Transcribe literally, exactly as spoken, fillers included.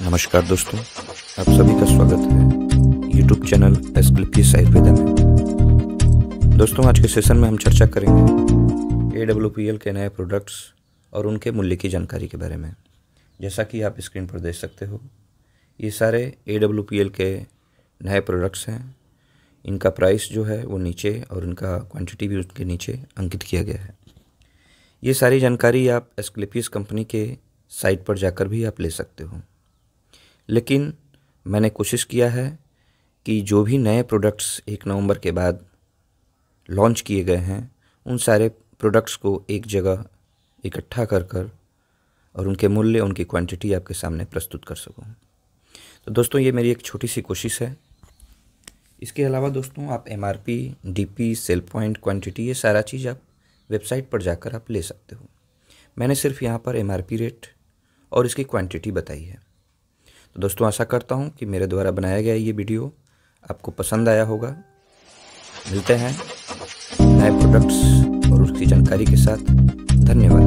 नमस्कार दोस्तों, आप सभी का स्वागत है यूट्यूब चैनल एस्क्लेपियस आयुर्वेदा में। दोस्तों, आज के सेशन में हम चर्चा करेंगे ए डब्ल्यू पी एल के नए प्रोडक्ट्स और उनके मूल्य की जानकारी के बारे में। जैसा कि आप स्क्रीन पर देख सकते हो, ये सारे ए डब्ल्यू पी एल के नए प्रोडक्ट्स हैं। इनका प्राइस जो है वो नीचे और इनका क्वांटिटी भी उसके नीचे अंकित किया गया है। ये सारी जानकारी आप एस्क्लेपियस कंपनी के साइट पर जाकर भी आप ले सकते हो, लेकिन मैंने कोशिश किया है कि जो भी नए प्रोडक्ट्स एक नवंबर के बाद लॉन्च किए गए हैं उन सारे प्रोडक्ट्स को एक जगह इकट्ठा कर कर और उनके मूल्य, उनकी क्वांटिटी आपके सामने प्रस्तुत कर सकूं। तो दोस्तों, ये मेरी एक छोटी सी कोशिश है। इसके अलावा दोस्तों, आप M R P, D P, sale point, quantity, ये सारा चीज़ आप वेबसाइट पर जाकर आप ले सकते हो। मैंने सिर्फ यहाँ पर एम आर पी रेट और इसकी क्वांटिटी बताई है। तो दोस्तों, आशा करता हूँ कि मेरे द्वारा बनाया गया ये वीडियो आपको पसंद आया होगा। मिलते हैं नए प्रोडक्ट्स और उसकी जानकारी के साथ। धन्यवाद।